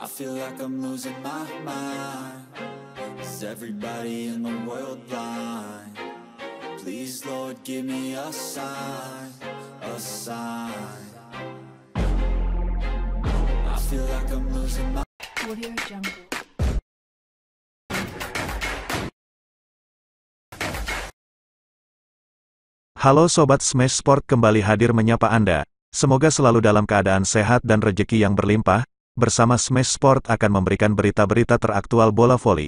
I feel like I'm losing my mind. Is everybody in the world blind? Please, Lord, give me a sign, a sign. I feel like I'm losing my Audio Jungle. Halo Sobat Smash Sport, kembali hadir menyapa Anda. Semoga selalu dalam keadaan sehat dan rezeki yang berlimpah. Bersama Smash Sport akan memberikan berita-berita teraktual bola voli.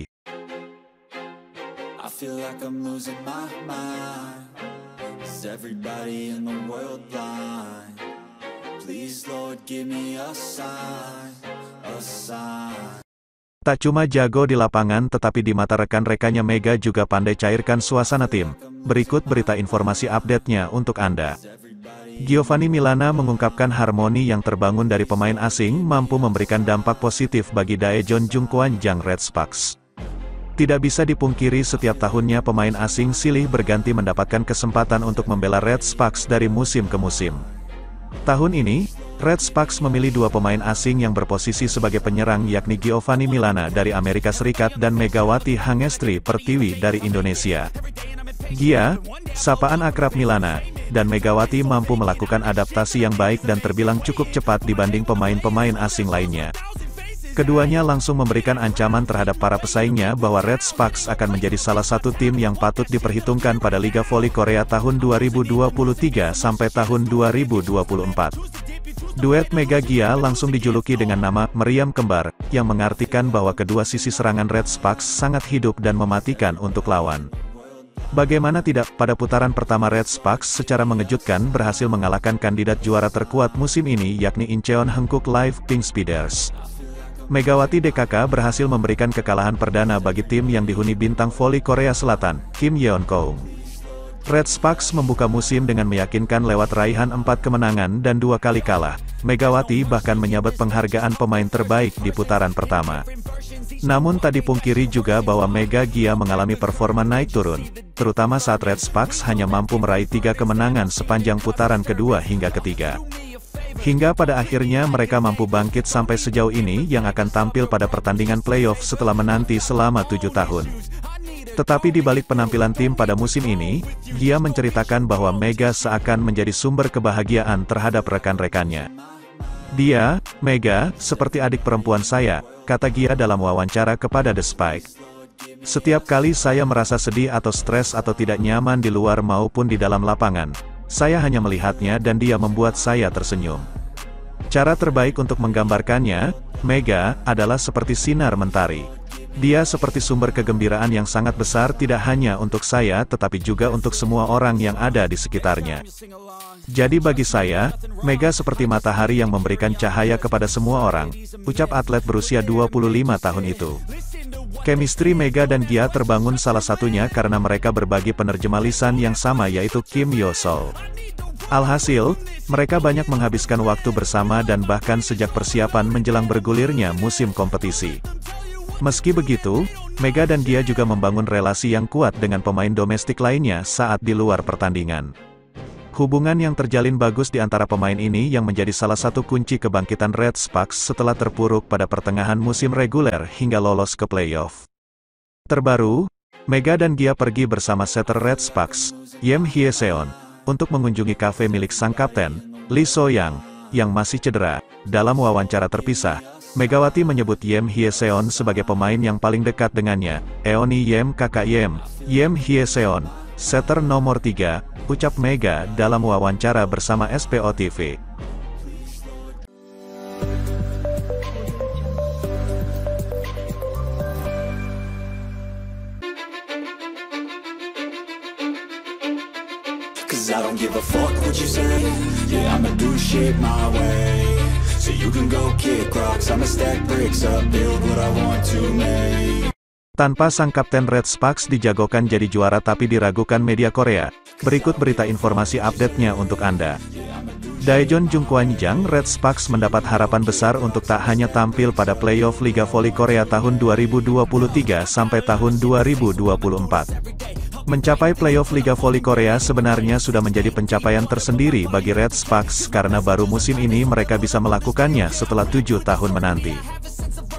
I feel like I'm losing my mind. Is everybody in the world blind? Please, Lord, give me a sign, a sign. Tak cuma jago di lapangan tetapi di mata rekan-rekannya Mega juga pandai cairkan suasana tim. Berikut berita informasi update-nya untuk Anda. Giovanni Milana mengungkapkan harmoni yang terbangun dari pemain asing mampu memberikan dampak positif bagi Daejeon Jungkwanjang Red Sparks. Tidak bisa dipungkiri setiap tahunnya pemain asing silih berganti mendapatkan kesempatan untuk membela Red Sparks dari musim ke musim. Tahun ini, Red Sparks memilih dua pemain asing yang berposisi sebagai penyerang yakni Giovanni Milana dari Amerika Serikat dan Megawati Hangestri Pertiwi dari Indonesia. Gia, sapaan akrab Milana, dan Megawati mampu melakukan adaptasi yang baik dan terbilang cukup cepat dibanding pemain-pemain asing lainnya. Keduanya langsung memberikan ancaman terhadap para pesaingnya bahwa Red Sparks akan menjadi salah satu tim yang patut diperhitungkan pada Liga Voli Korea tahun 2023 sampai tahun 2024. Duet Mega Gia langsung dijuluki dengan nama Meriam Kembar, yang mengartikan bahwa kedua sisi serangan Red Sparks sangat hidup dan mematikan untuk lawan. Bagaimana tidak, pada putaran pertama Red Sparks secara mengejutkan berhasil mengalahkan kandidat juara terkuat musim ini yakni Incheon Hankook Live Pink Speeders. Megawati DKK berhasil memberikan kekalahan perdana bagi tim yang dihuni bintang voli Korea Selatan, Kim Yeon Koung. Red Sparks membuka musim dengan meyakinkan lewat raihan 4 kemenangan dan 2 kali kalah. Megawati bahkan menyabet penghargaan pemain terbaik di putaran pertama. Namun tak dipungkiri juga bahwa Mega Gia mengalami performa naik turun, terutama saat Red Sparks hanya mampu meraih 3 kemenangan sepanjang putaran kedua hingga ketiga. Hingga pada akhirnya mereka mampu bangkit sampai sejauh ini yang akan tampil pada pertandingan playoff setelah menanti selama 7 tahun. Tetapi di balik penampilan tim pada musim ini, Gia menceritakan bahwa Mega seakan menjadi sumber kebahagiaan terhadap rekan-rekannya. Dia, Mega, seperti adik perempuan saya, kata Gia dalam wawancara kepada The Spike. Setiap kali saya merasa sedih atau stres atau tidak nyaman di luar maupun di dalam lapangan, saya hanya melihatnya dan dia membuat saya tersenyum. Cara terbaik untuk menggambarkannya, Mega, adalah seperti sinar mentari. Dia seperti sumber kegembiraan yang sangat besar tidak hanya untuk saya tetapi juga untuk semua orang yang ada di sekitarnya. Jadi bagi saya, Mega seperti matahari yang memberikan cahaya kepada semua orang, ucap atlet berusia 25 tahun itu. Chemistry Mega dan Gia terbangun salah satunya karena mereka berbagi penerjemah lisan yang sama yaitu Kim Yo Sol. Alhasil, mereka banyak menghabiskan waktu bersama dan bahkan sejak persiapan menjelang bergulirnya musim kompetisi. Meski begitu, Mega dan Gia juga membangun relasi yang kuat dengan pemain domestik lainnya saat di luar pertandingan. Hubungan yang terjalin bagus di antara pemain ini yang menjadi salah satu kunci kebangkitan Red Sparks setelah terpuruk pada pertengahan musim reguler hingga lolos ke playoff. Terbaru, Mega dan Gia pergi bersama setter Red Sparks, Yem Hyeseon, untuk mengunjungi kafe milik sang kapten, Lee So-yang, yang masih cedera. Dalam wawancara terpisah, Megawati menyebut Yem Hyeseon sebagai pemain yang paling dekat dengannya. Eoni Yem kakak Yem Hyeseon, setter nomor 3, ucap Mega dalam wawancara bersama SPO TV. Cause I don't give a fuck what you say. Yeah, I'ma do shit my way. So you can go kick rocks, I'ma stack bricks up, build what I want to make. Tanpa sang kapten Red Sparks dijagokan jadi juara tapi diragukan media Korea. Berikut berita informasi update-nya untuk Anda. Daejeon Jungkwanjang Red Sparks mendapat harapan besar untuk tak hanya tampil pada playoff Liga Voli Korea tahun 2023 sampai tahun 2024. Mencapai playoff Liga Voli Korea sebenarnya sudah menjadi pencapaian tersendiri bagi Red Sparks karena baru musim ini mereka bisa melakukannya setelah 7 tahun menanti.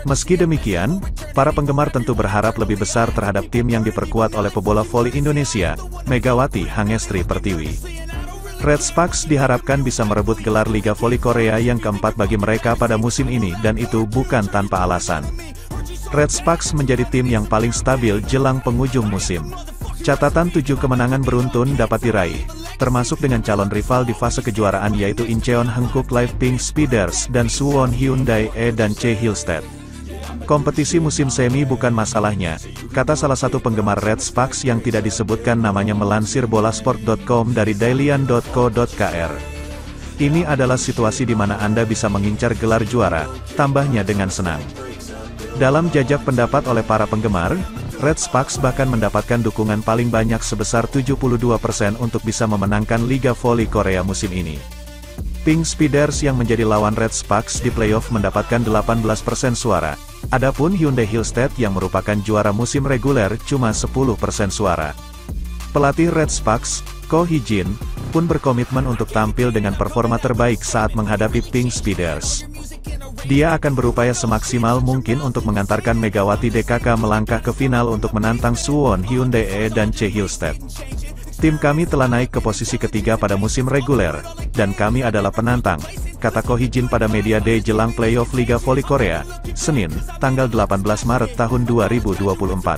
Meski demikian, para penggemar tentu berharap lebih besar terhadap tim yang diperkuat oleh pebola voli Indonesia, Megawati Hangestri Pertiwi. Red Sparks diharapkan bisa merebut gelar Liga Voli Korea yang keempat bagi mereka pada musim ini dan itu bukan tanpa alasan. Red Sparks menjadi tim yang paling stabil jelang penghujung musim. Catatan 7 kemenangan beruntun dapat diraih, termasuk dengan calon rival di fase kejuaraan yaitu Incheon Hankook Life Pink Speeders dan Suwon Hyundai E dan C Hillstead. Kompetisi musim semi bukan masalahnya, kata salah satu penggemar Red Sparks yang tidak disebutkan namanya melansir bolasport.com dari dailian.co.kr. Ini adalah situasi di mana Anda bisa mengincar gelar juara, tambahnya dengan senang. Dalam jajak pendapat oleh para penggemar, Red Sparks bahkan mendapatkan dukungan paling banyak sebesar 72% untuk bisa memenangkan Liga Voli Korea musim ini. Pink Speeders yang menjadi lawan Red Sparks di playoff mendapatkan 18% suara. Adapun Hyundai Hillstead yang merupakan juara musim reguler cuma 10% suara. Pelatih Red Sparks, Ko Hee-jin, pun berkomitmen untuk tampil dengan performa terbaik saat menghadapi Pink Speeders. Dia akan berupaya semaksimal mungkin untuk mengantarkan Megawati DKK melangkah ke final untuk menantang Suwon Hyundai E dan C Hillstead. Tim kami telah naik ke posisi ketiga pada musim reguler, dan kami adalah penantang, kata Ko Hee-jin pada Media Day jelang playoff Liga Voli Korea, Senin, tanggal 18 Maret tahun 2024.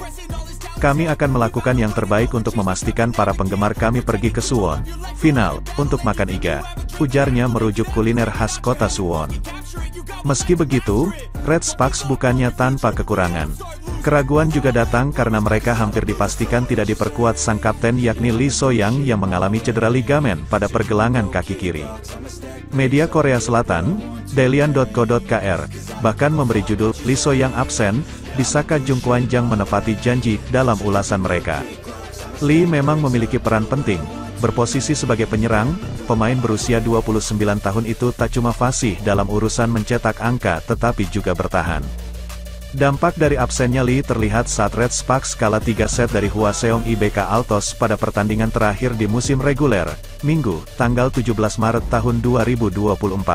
Kami akan melakukan yang terbaik untuk memastikan para penggemar kami pergi ke Suwon, final, untuk makan iga, ujarnya merujuk kuliner khas kota Suwon. Meski begitu, Red Sparks bukannya tanpa kekurangan. Keraguan juga datang karena mereka hampir dipastikan tidak diperkuat sang kapten yakni Lee So-young yang mengalami cedera ligamen pada pergelangan kaki kiri. Media Korea Selatan, dailian.co.kr, bahkan memberi judul Lee So-young absen, bisakah Jung Kwan-jang menepati janji dalam ulasan mereka. Lee memang memiliki peran penting, berposisi sebagai penyerang, pemain berusia 29 tahun itu tak cuma fasih dalam urusan mencetak angka tetapi juga bertahan. Dampak dari absennya Lee terlihat saat Red Sparks kalah 3 set dari Hwaseong IBK Altos pada pertandingan terakhir di musim reguler, Minggu, tanggal 17 Maret tahun 2024.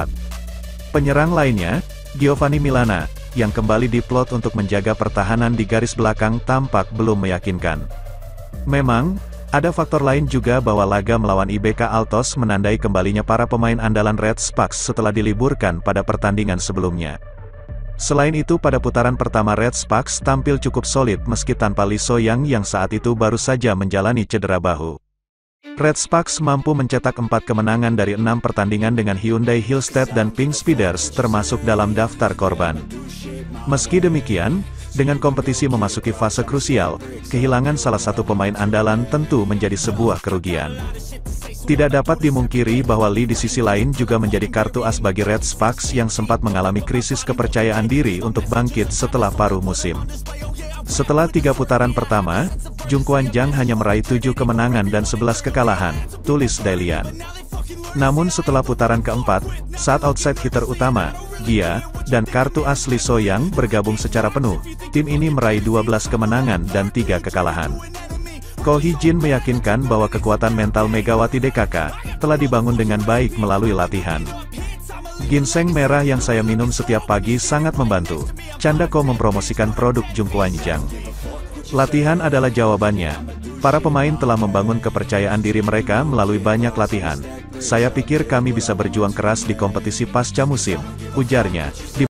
Penyerang lainnya, Giovanni Milana, yang kembali diplot untuk menjaga pertahanan di garis belakang tampak belum meyakinkan. Memang, ada faktor lain juga bahwa laga melawan IBK Altos menandai kembalinya para pemain andalan Red Sparks setelah diliburkan pada pertandingan sebelumnya. Selain itu pada putaran pertama Red Sparks tampil cukup solid meski tanpa Lee So-young yang saat itu baru saja menjalani cedera bahu. Red Sparks mampu mencetak 4 kemenangan dari 6 pertandingan dengan Hyundai Hillstead dan Pink Speeders termasuk dalam daftar korban. Meski demikian, dengan kompetisi memasuki fase krusial, kehilangan salah satu pemain andalan tentu menjadi sebuah kerugian. Tidak dapat dimungkiri bahwa Lee di sisi lain juga menjadi kartu as bagi Red Sparks yang sempat mengalami krisis kepercayaan diri untuk bangkit setelah paruh musim. Setelah 3 putaran pertama, Jung Kwan-jang hanya meraih 7 kemenangan dan 11 kekalahan, tulis Dailian. Namun setelah putaran keempat, saat outside hitter utama, Gia, dan kartu as Lee So-young bergabung secara penuh, tim ini meraih 12 kemenangan dan 3 kekalahan. Ko Hee-jin meyakinkan bahwa kekuatan mental Megawati DKK telah dibangun dengan baik melalui latihan. Ginseng merah yang saya minum setiap pagi sangat membantu, canda Ko mempromosikan produk Jung Kwan-jang. Latihan adalah jawabannya. Para pemain telah membangun kepercayaan diri mereka melalui banyak latihan. Saya pikir kami bisa berjuang keras di kompetisi pasca musim, ujarnya.